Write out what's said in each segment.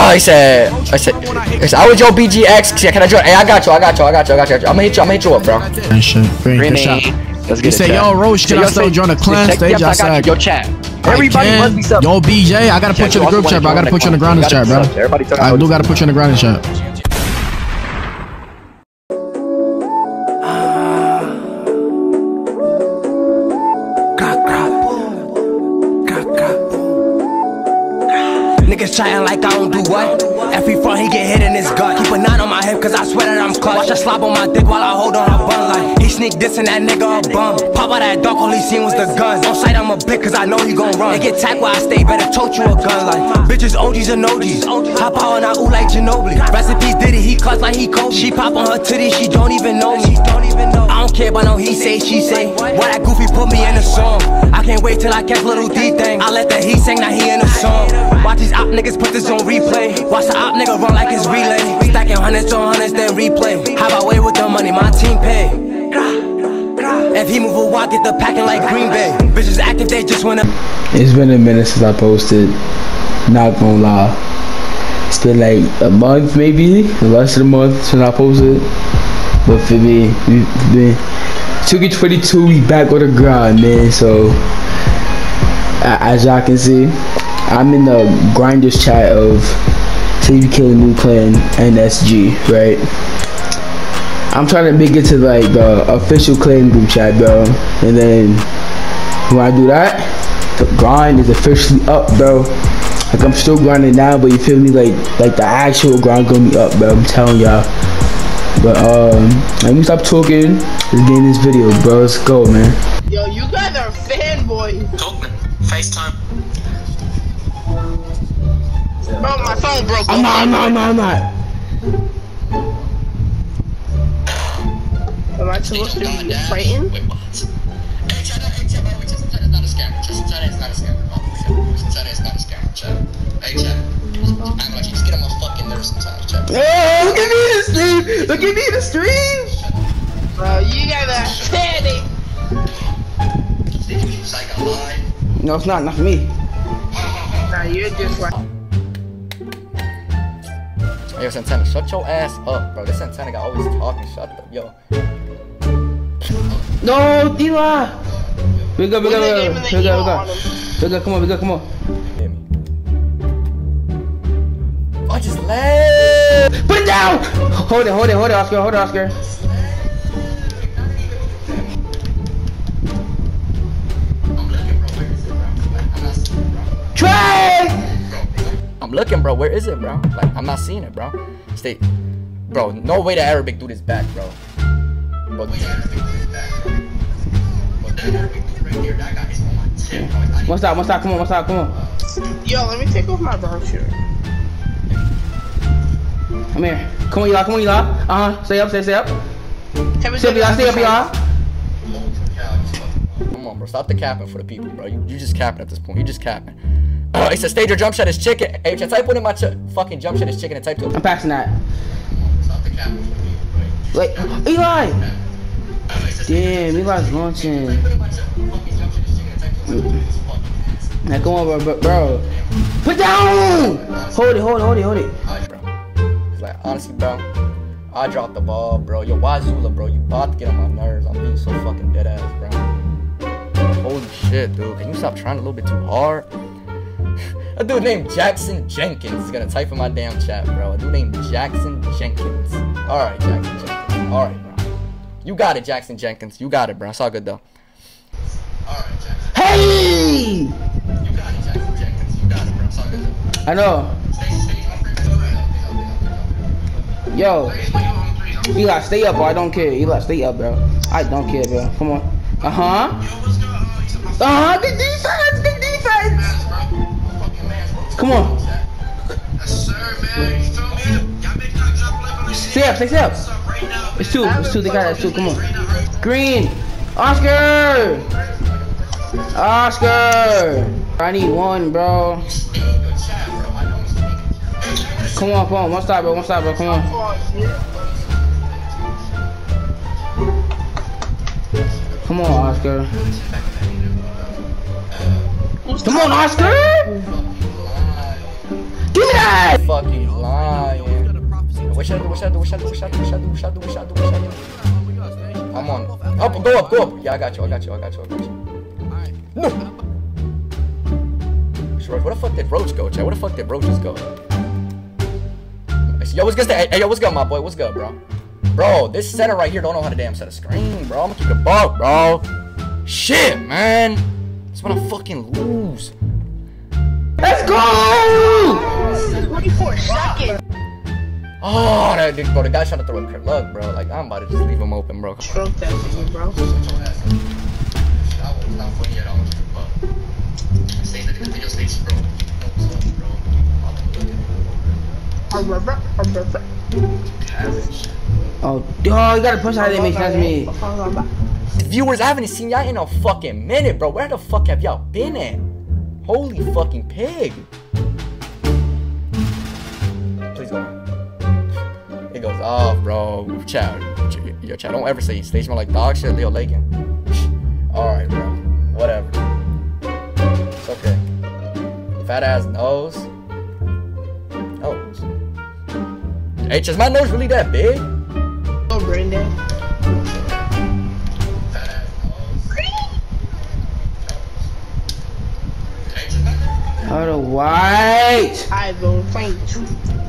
I said, I was your BGX. Can I join? Hey, I got you. I'm gonna hit you up, bro. And shit. Green, Let's get it. Say, yo, Roach, can I still join the clan stage? I said, yo, chat. Everybody must be sub. Yo, BJ, I gotta put you in the group chat, bro. I gotta put you in the grounding chat, bro. I do gotta put you in the grounding chat. Niggas trying like I don't do what? Every front he get hit in his gut. Keep a 9 on my hip cause I swear that I'm clutch. Watch her slop on my dick while I hold on her bun like he sneak dissing that nigga a bum. Pop out that dark, all he seen was the guns. On sight I'm a blick cause I know he gon' run. They get tagged where I stay, better tote you a gun like bitches OGs and OGs. Hop out and I ooh like Ginobili. Recipes did it, he clutch like he Kobe. She pop on her titties, she don't even know me. I don't care about no he say, she say. Why that goofy put me in the song? I can't wait till I catch little D thing. I let the he sing, now he in the song. Watch these op niggas put this on replay. Watch the op nigga run like it's relay. Stacking hundreds on hundreds, then replay. How about way with the money, my team pay. If he move a walk, get the packing like Green Bay. Bitches active, they just wanna. It's been a minute since I posted. Not gonna lie. It's been like a month, maybe less than a month since I posted. But for me, we've been 2K22. We back on the grind, man. So as y'all can see, I'm in the grinders chat of TVK New Clan NSG, right? I'm trying to make it to like the official clan group chat, bro. And then when I do that, the grind is officially up, bro. Like I'm still grinding now, but you feel me? Like the actual grind gonna be up, bro. I'm telling y'all. But let me stop talking. Let's get in this video, bro. Let's go, man. Yo, you guys are fanboys. Talk, man. FaceTime. Bro, my phone broke. I'm not. Am I supposed to be frightened? Wait, what? Hey, chat, bro. It's not a scam. Chat, it's not a scam. Chat, it's not a scam. Chat. Hey, chat. I'm like, you just get on my fucking nerves sometimes, chat. Oh, look at me in the stream. Look at me in the stream. Bro, you guys are panic. It's like a lie. No, it's not for me. Nah, you're just like. Yo, Santana, shut your ass up, bro. This Santana guy always talking. Shut up, yo. No, Tila. We go. Come on. I just left. Put it down. Hold it, Oscar. Trey! I'm looking, bro. Where is it, bro? Like, I'm not seeing it, bro. Stay. Bro, no way that Arabic dude is back, bro. One stop, come on. Yo, let me take off my brown shirt. Come here. Come on, y'all. Stay up. Stay up, y'all. Come on, bro. Stop the capping for the people, bro. You just capping at this point. You just capping. It says stage your jump shot is chicken. Hey, type one in my fucking jump shot is chicken and type 2. I'm passing that. Wait, Eli! Damn, Eli's launching. Now come on, bro. Put down! Hold it. Bro. It's like, honestly, bro, I dropped the ball, bro. Yo, Wazula, bro, you about to get on my nerves. I'm being so fucking dead ass, bro. Holy shit, dude. Can you stop trying a little bit too hard? A dude named Jackson Jenkins is gonna type in my damn chat, bro. A dude named Jackson Jenkins. Alright, Jackson Jenkins. Alright, bro. You got it, Jackson Jenkins. You got it, bro. It's all good, though. Alright, Jackson. Hey! You got it, Jackson Jenkins. You got it, bro. It's all good. I know. Yo. Eli, stay up, bro. I don't care. Eli, stay up, bro. I don't care, bro. Come on. Big defense. Come on. Stay up. It's two. They got that two. Come on. Green. Oscar. I need one, bro. Come on. One stop, bro. Come on. Come on, Oscar. Come on, Oscar. Give me that! Fuck fucking lying. What should I do? I'm on. Up, go up. Yeah, I got you. No. Sure, where the fuck did Roach go, Chad? Where the fuck did Roaches go? Yo, what's good? Hey, yo, what's good, my boy? What's good, bro? Bro, this setter right here don't know how to damn set a screen, bro. I'm gonna keep it buck, bro. Shit, man. That's when I fucking lose. Let's go! 24 seconds. Oh, that dude, bro. The guy trying to throw a crit. Look, bro. Like, I'm about to just leave him open, bro. Stroke that for you, bro. Oh, dog, you gotta push out of that, make sense to me. Viewers, I haven't seen y'all in a fucking minute, bro. Where the fuck have y'all been at? Holy fucking pig. Please go on. It goes off, bro. Chat. Yo, chat, don't ever say stage like dog shit, Leo Lakin. Alright, bro. Whatever. It's okay. Fat ass nose. Oh. Hey, is my nose really that big? Oh, Brandon. Oh, the white. I will find you.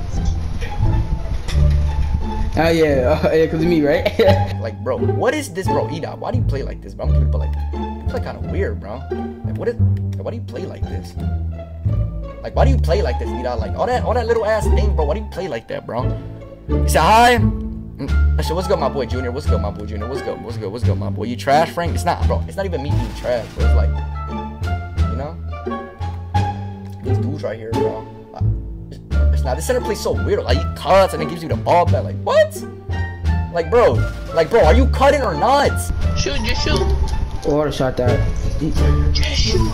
Oh yeah, cause of me, right? Like, bro, what is this, bro? Eda, why do you play like this, bro? I'm gonna like, you play kind of weird, bro. Like, why do you play like this? Like, why do you play like this, Eda? Like, all that little ass thing, bro. Why do you play like that, bro? You say hi. I said, what's good, my boy Junior? What's good, my boy Junior? What's good, my boy? You trash, Frank? It's not, bro. It's not even me being trash, bro. It's like, you know, these dudes right here, bro. It's not. This center plays so weird. Like, he cuts and it gives you the ball back. Like, what? Like, bro, are you cutting or not? Shoot, just shoot. Oh, I would've shot that. Just shoot.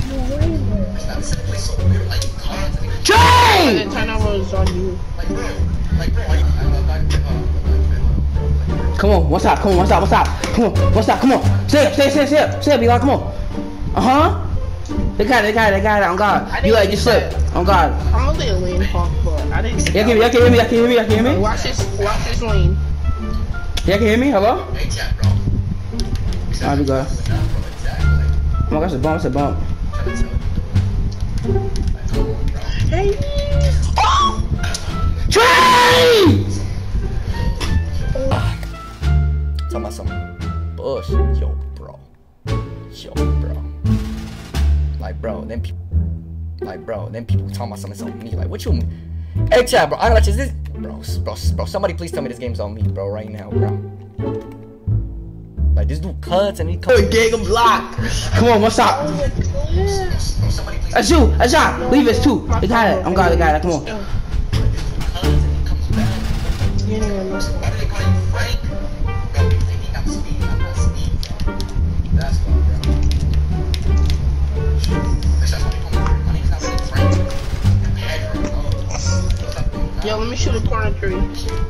Train! The turnover is on you. Come on, one stop. Come on, one stop. Come on, one stop. Come on. Stay up, B-Lock. Come on. They got it. On God. You like just slip. On God. I'm only a lane hawk, but I didn't. Y'all can hear me? Watch this lane. Y'all can hear me? Hello? Alright, we go. Oh my gosh, it's a bump. Hey. Train! Talking about some bush. Yo, bro. Like, bro, then people talking about something on me. Like, what you mean? Hey, chat, bro. I don't know, is this, bro. Somebody please tell me this game's on me, bro, right now, bro. Like, this dude cuts and he cuts. Gang him block. Come on, one stop. That's you. That's y'all. Leave it too. They got it. I'm God. They got it. Come on. Yo, let me shoot a corner three.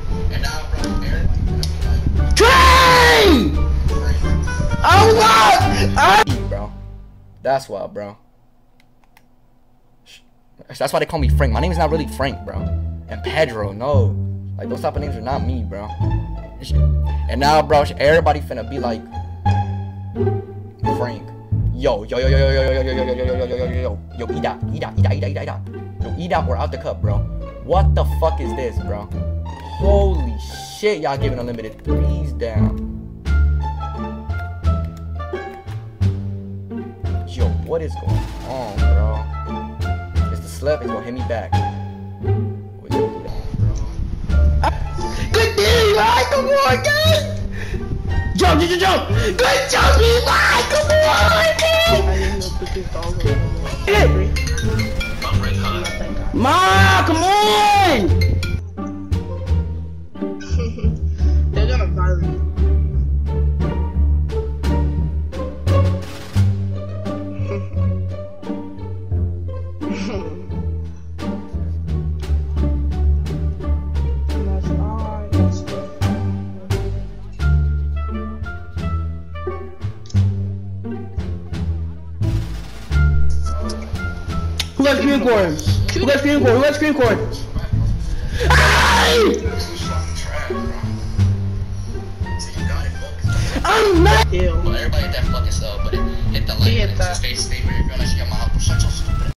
Train! Oh God! Bro. That's why, bro. That's why they call me Frank. My name is not really Frank, bro. And Pedro, no. Like, those type of names are not me, bro. And now, bro, everybody finna be like Frank. Yo, Eda. Yo, Eda, we're out the cup, bro. What the fuck is this, bro? Holy shit, y'all giving unlimited threes down. Yo, what is going on, bro? It's the slip, it's gonna hit me back. Good thing, right? Come on, guys! Jump! Good jump, Eli! Come on! Ma, come on! They're gonna violate. Who got screen cord? Ew. Well, everybody hit that fucking sub, but hit the like. He hit that. Stay where you're gonna see your mouth.